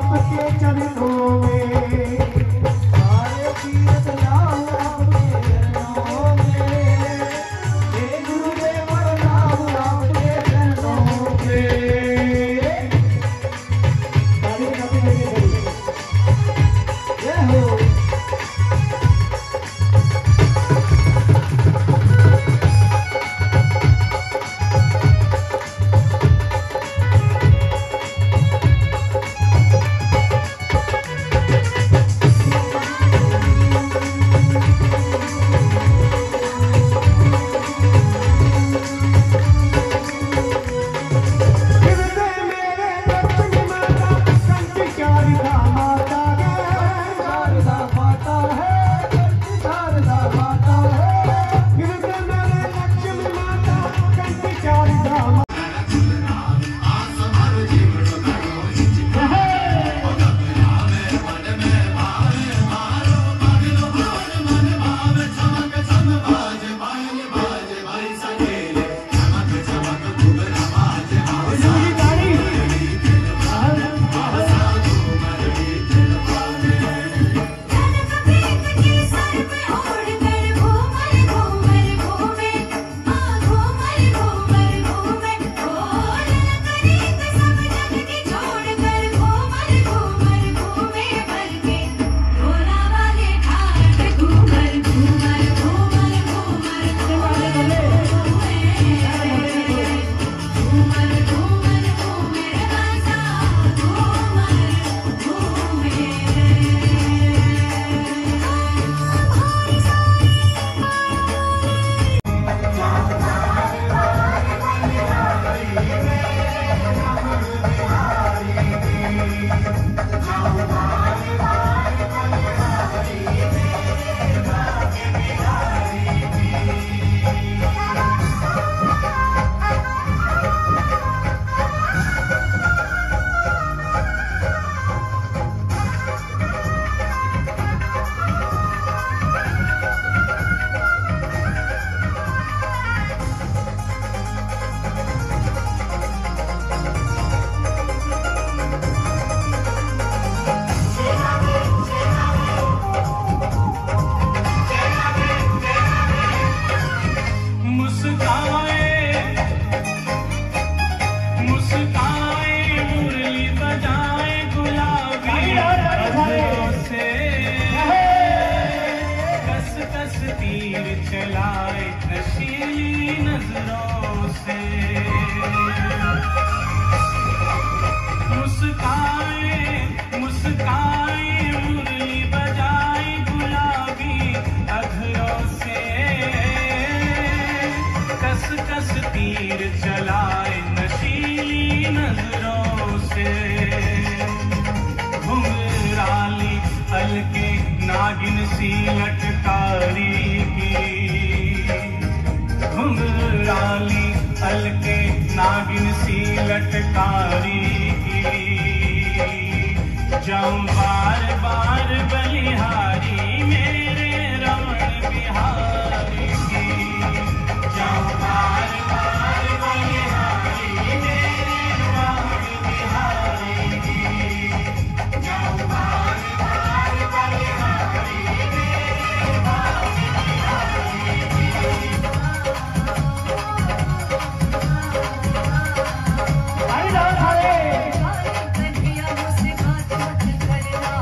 आपके चरणों में, सारे तीर्थ लाओ आपके चरणों में, हे गुरुदेव लाओ आपके चरणों में। ताली बजाते रहिए, जय हो। चलाए नशीली नजरों से, मुस्काए मुस्काए मुरली बजाए गुलाबी अधरों से, कस कस तीर चलाए नशीली नजरों से, घुंघराली हल्के नागिन सी लटकारी घुंघराली हल्के नागिन सी लटकारी जाऊं बार बार बलिहारी मेरे रमण बिहारी की, जाऊं बार बार बलिहारी मेरे रमण बिहारी की, जाऊं बार बार बलिहारी मेरे रमण बिहारी की। अरे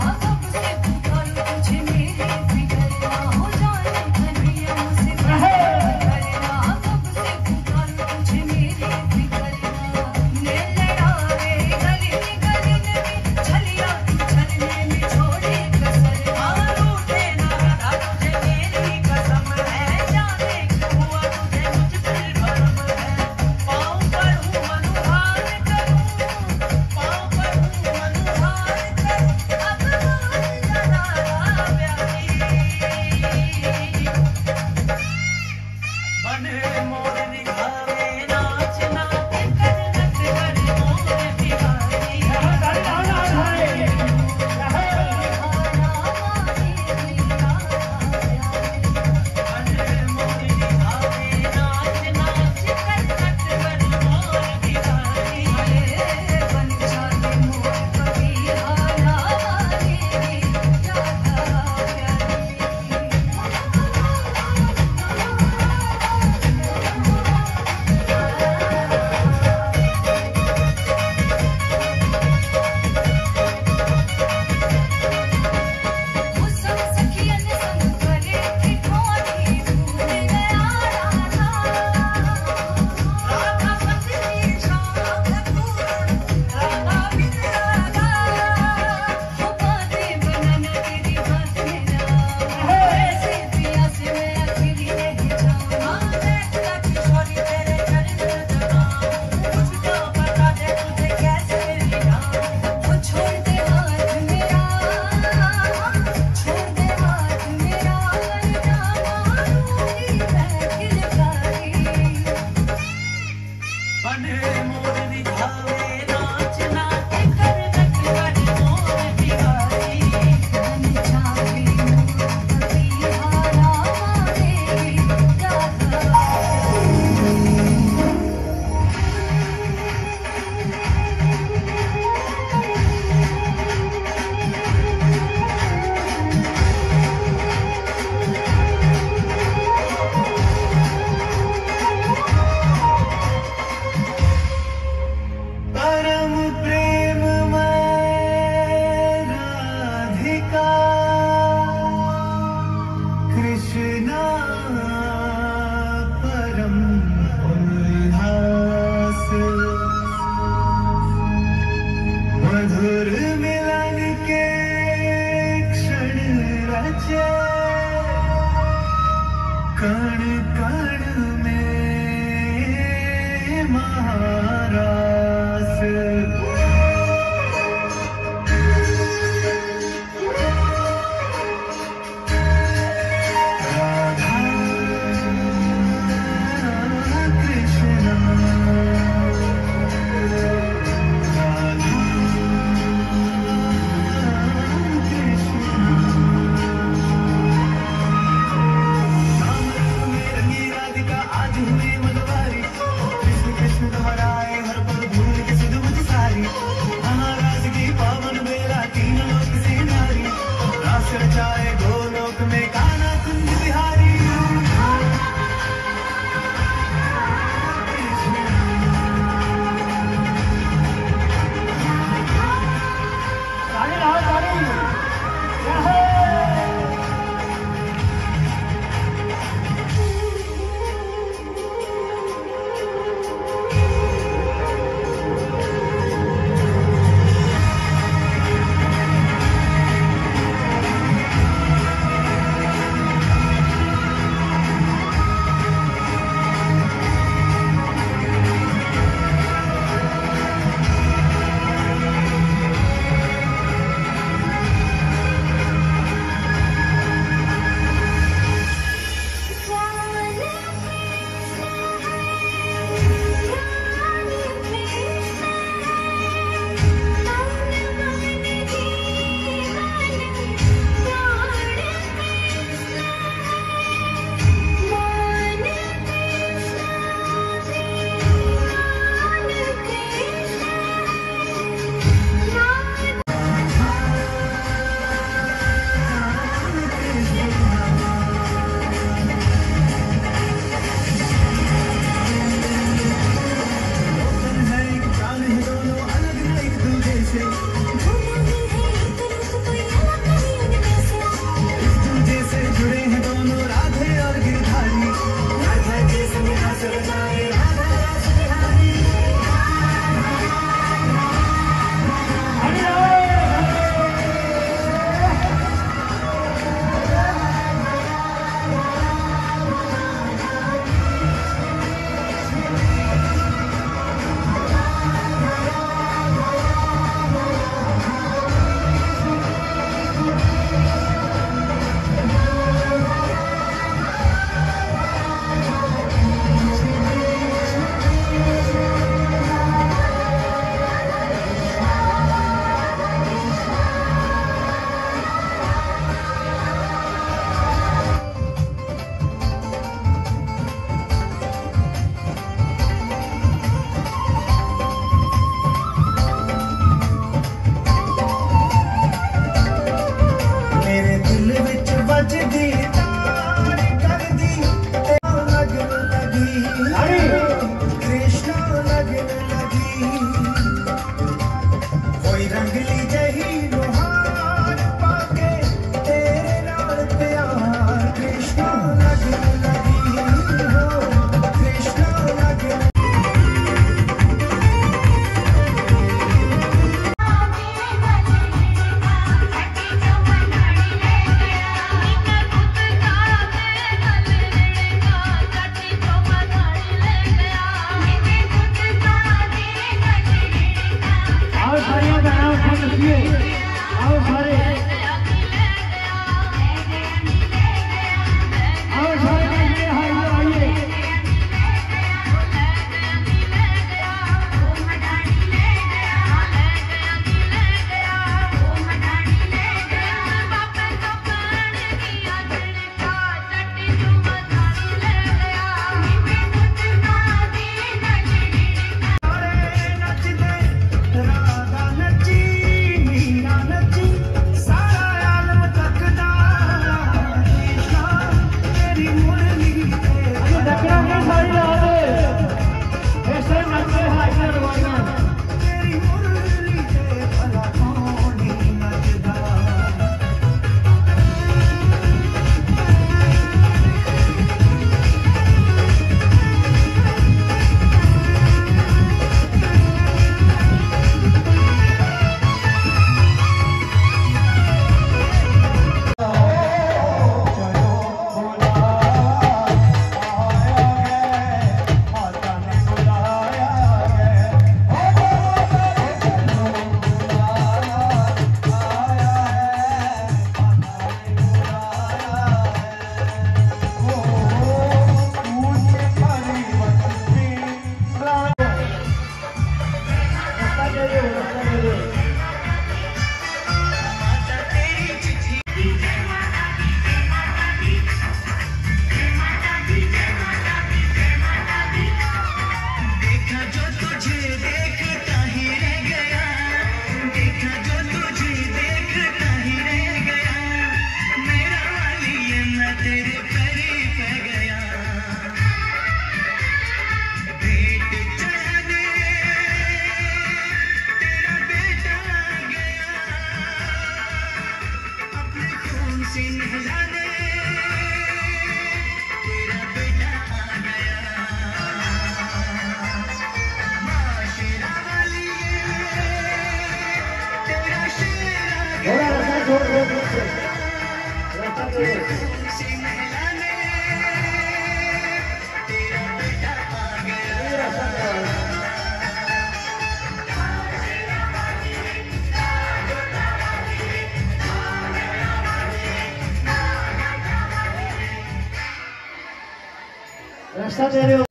रास्ता दे रहे हो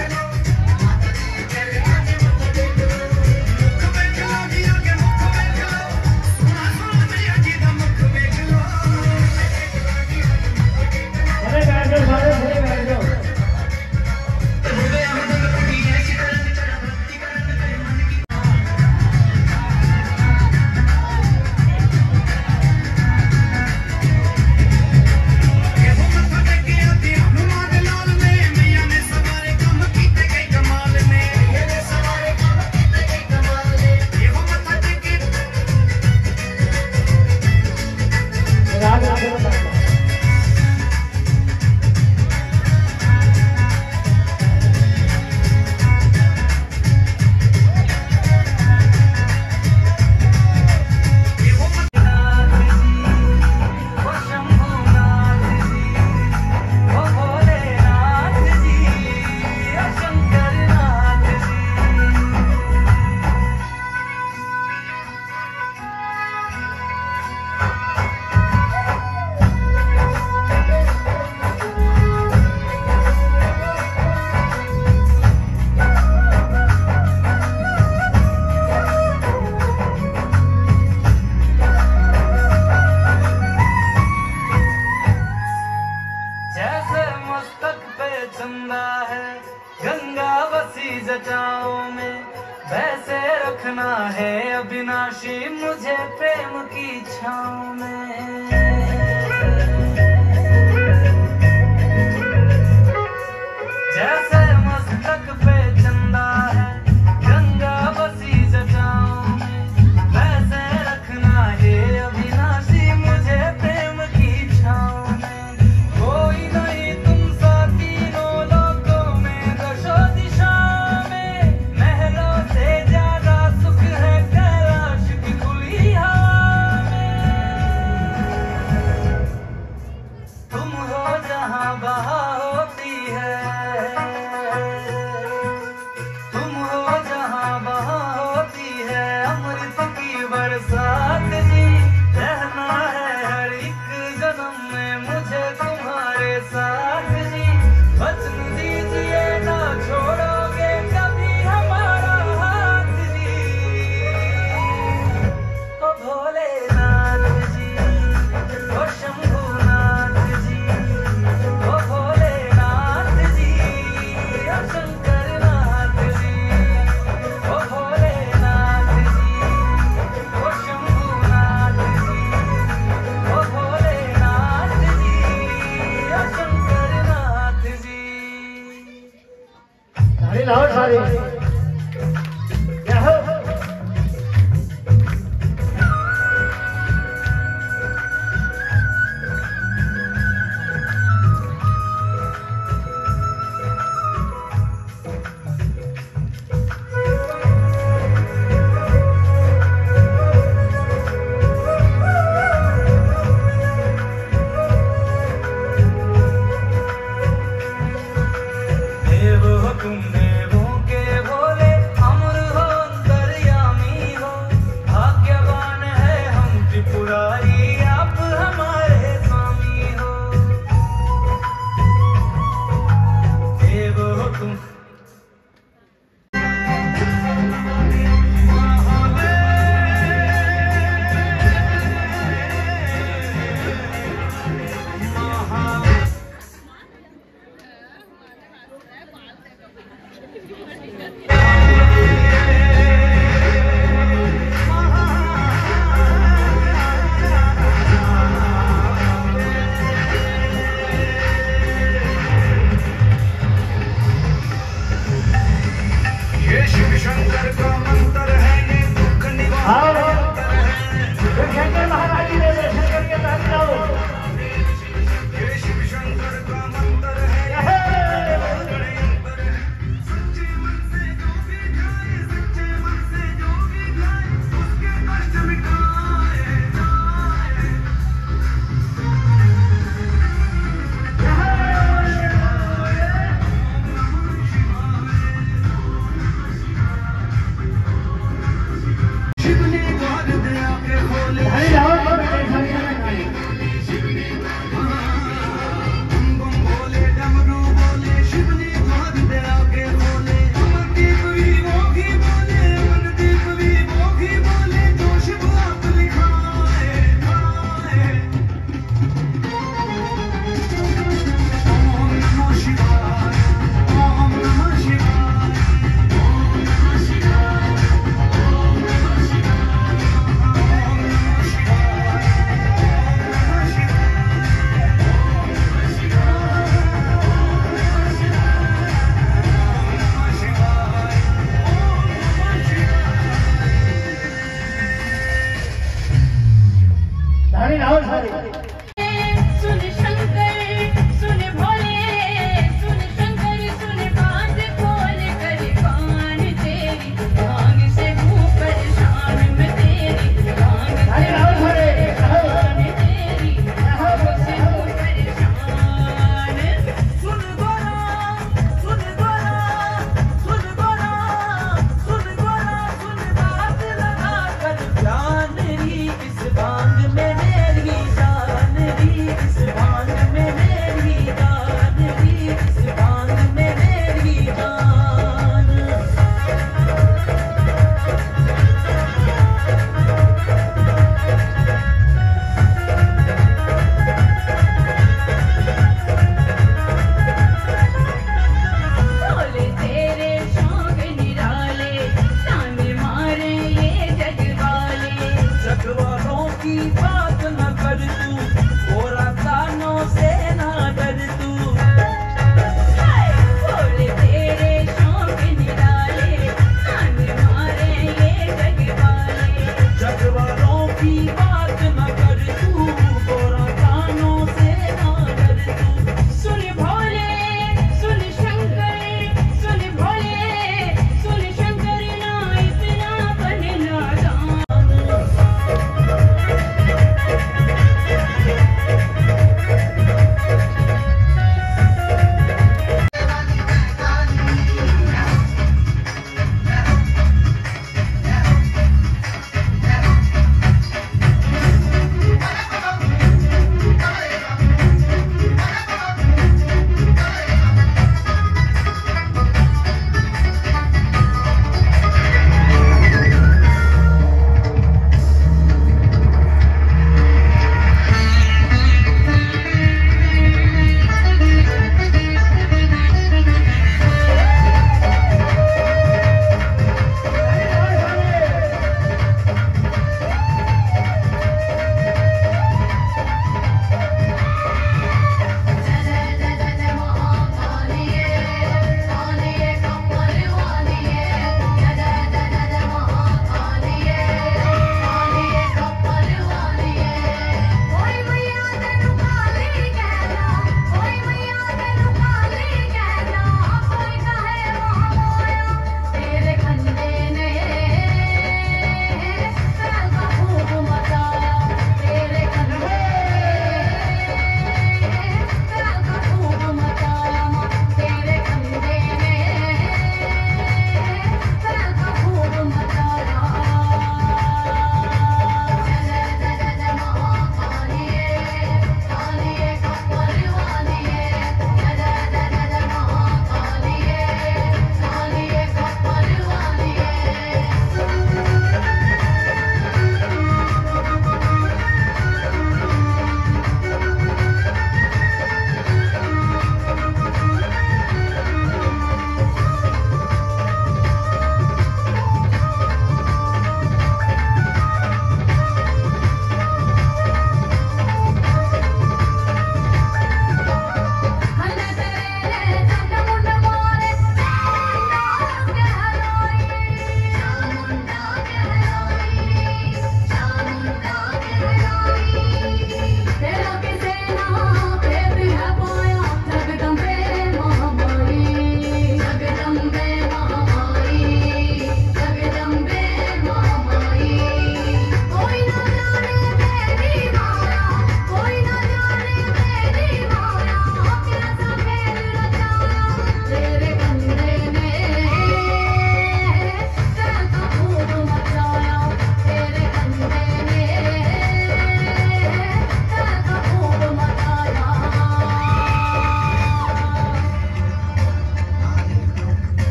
जटाओं में वैसे रखना है अविनाशी मुझे प्रेम की छाँव में। जैसे मस्तक पे चंदा है गंगा बसी जटाओं में वैसे रखना है अविनाशी मुझे प्रेम की छाँव में। कोई नहीं तुम सा तीनों लोकों में दशो दिशा में महलों से ज्यादा सुख है कैलाश की खुली हवा में। तुम हो जहाँ बहा होती है अमृत की बरसात जी। रहना है हर एक जन्म में मुझे तुम्हारे साथ जी। वचन दीजिए ना छोड़ोगे कभी हमारा हाथ जी। ओ भोलेनाथ जी ओ शंभुनाथ जी ओ भोलेनाथ जी ओ शंकरनाथ जी ओ भोलेनाथ जी ओ शंभुनाथ जी ओ भोलेनाथ जी ओ शंकरनाथ जी। ताली लाओ सारे क्या हो देव हो तुम देवों के भोले अमर हो अंतर्यामी हो। भाग्यवान है हम त्रिपुरारी आप हमारे स्वामी हो। देव हो तुम हरे राहुल हरे। सुन शंकर सुन भोले, सुन शंकर सुन बात खोल कर कान तेरी, भांग से हूँ परेशान मैं तेरी, भांग हरे राहुल हरे। परेशान तेरी, भांग से हूँ परेशान। सुन गोरा सुन गोरा सुन गोरा सुन गोरा, सुन बात लगा कर जान री, इस भांग में मेरी जान री, इस भांग में मेरी जान री, इस भांग में मेरी जान। भोले तेरे शौक निराले, ताने मारे ये जग वाले। जग वालों की बात न कर तू, गोरा कानों से ना डर तू। भोले तेरे शौक निराले, ताने मारे ये जग वाले। जग वालों की बात न कर तू, गोरा कानों से ना डर तू। सुन भोले सुन शंकर, सुन भोले सुन शंकर, ना इतना बनना दान।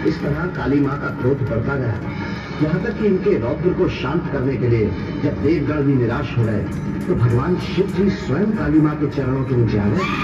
इस तरह काली माँ का क्रोध बढ़ता गया, यहाँ तक कि इनके रौद्र को शांत करने के लिए जब देवगण भी निराश हो गए तो भगवान शिव जी स्वयं काली माँ के चरणों के नीचे आ गए।